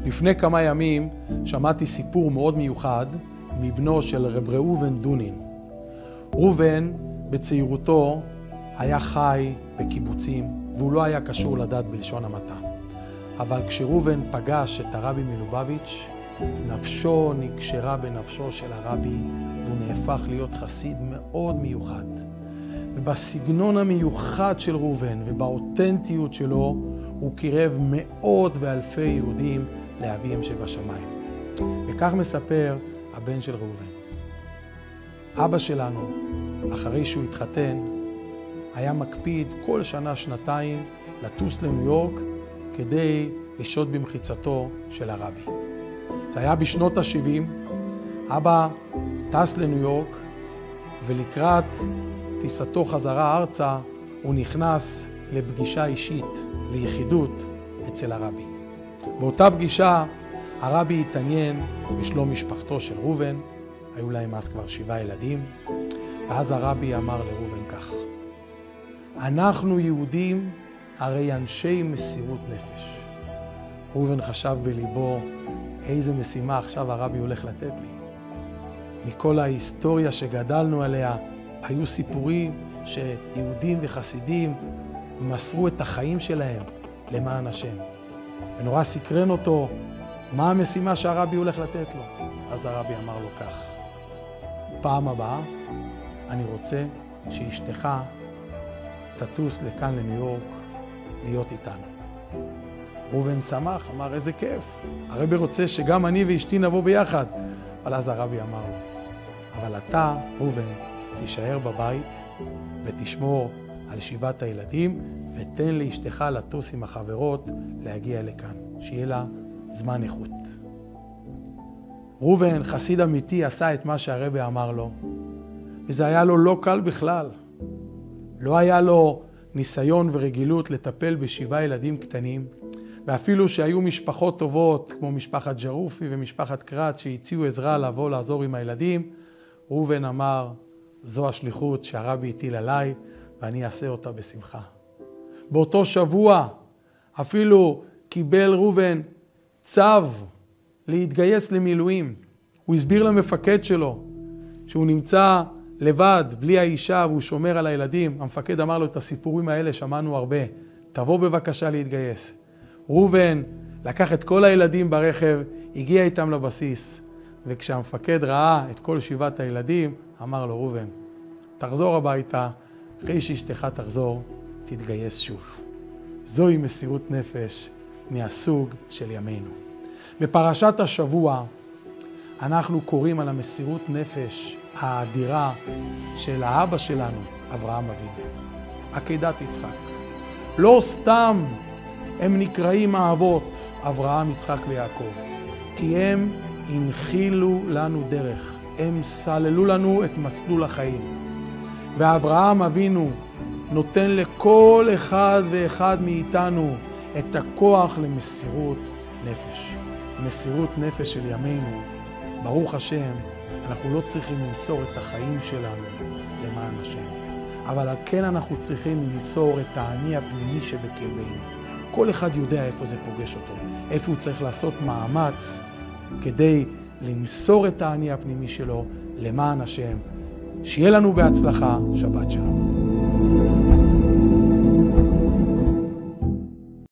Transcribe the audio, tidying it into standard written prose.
לפני כמה ימים שמעתי סיפור מאוד מיוחד מבנו של רב ראובן דונין. ראובן בצעירותו היה חי בקיבוצים והוא לא היה קשור לדת בלשון המעטה. אבל כשראובן פגש את הרבי מלובביץ', נפשו נקשרה בנפשו של הרבי והוא נהפך להיות חסיד מאוד מיוחד. ובסגנון המיוחד של ראובן ובאותנטיות שלו הוא קירב מאות ואלפי יהודים לאביהם שבשמיים. וכך מספר הבן של ראובן. אבא שלנו, אחרי שהוא התחתן, היה מקפיד כל שנה שנתיים לטוס לניו יורק כדי לשהות במחיצתו של הרבי. זה היה בשנות ה-70, אבא טס לניו יורק ולקראת טיסתו חזרה ארצה הוא נכנס לפגישה אישית, ליחידות אצל הרבי. באותה פגישה הרבי התעניין בשלום משפחתו של ראובן, היו להם אז כבר 7 ילדים, ואז הרבי אמר לראובן כך: אנחנו יהודים הרי אנשי מסירות נפש. ראובן חשב בליבו, איזה משימה עכשיו הרבי הולך לתת לי. מכל ההיסטוריה שגדלנו עליה, היו סיפורים שיהודים וחסידים מסרו את החיים שלהם למען השם. ונורא סקרן אותו, מה המשימה שהרבי הולך לתת לו? אז הרבי אמר לו כך: פעם הבאה אני רוצה שאשתך תטוס לכאן לניו יורק להיות איתנו. ראובן שמח, אמר איזה כיף, הרבי רוצה שגם אני ואשתי נבוא ביחד. אבל אז הרבי אמר לו, אבל אתה, ראובן, תישאר בבית ותשמור על 7 הילדים ותן לאשתך לטוס עם החברות להגיע לכאן, שיהיה לה זמן איכות. ראובן, חסיד אמיתי, עשה את מה שהרבי אמר לו, וזה היה לו לא קל בכלל. לא היה לו ניסיון ורגילות לטפל ב7 ילדים קטנים, ואפילו שהיו משפחות טובות כמו משפחת ג'רופי ומשפחת קרץ שהציעו עזרה לבוא לעזור עם הילדים, ראובן אמר, זו השליחות שהרבי הטיל עליי ואני אעשה אותה בשמחה. באותו שבוע אפילו קיבל ראובן צו להתגייס למילואים. הוא הסביר למפקד שלו שהוא נמצא לבד, בלי האישה, והוא שומר על הילדים. המפקד אמר לו, את הסיפורים האלה שמענו הרבה, תבוא בבקשה להתגייס. ראובן לקח את כל הילדים ברכב, הגיע איתם לבסיס, וכשהמפקד ראה את כל 7 הילדים, אמר לו, ראובן, תחזור הביתה, אחרי שאשתך תחזור, תתגייס שוב. זוהי מסירות נפש מהסוג של ימינו. בפרשת השבוע אנחנו קוראים על המסירות נפש האדירה של האבא שלנו, אברהם אבינו, עקדת יצחק. לא סתם הם נקראים האבות, אברהם, יצחק ויעקב, כי הם הנחילו לנו דרך, הם סללו לנו את מסלול החיים. ואברהם אבינו נותן לכל אחד ואחד מאיתנו את הכוח למסירות נפש. מסירות נפש של ימינו, ברוך השם, אנחנו לא צריכים למסור את החיים שלנו למען השם. אבל על כן אנחנו צריכים למסור את האני הפנימי שבקרבנו. כל אחד יודע איפה זה פוגש אותו, איפה הוא צריך לעשות מאמץ כדי למסור את האני הפנימי שלו למען השם. שיהיה לנו בהצלחה, שבת שלום.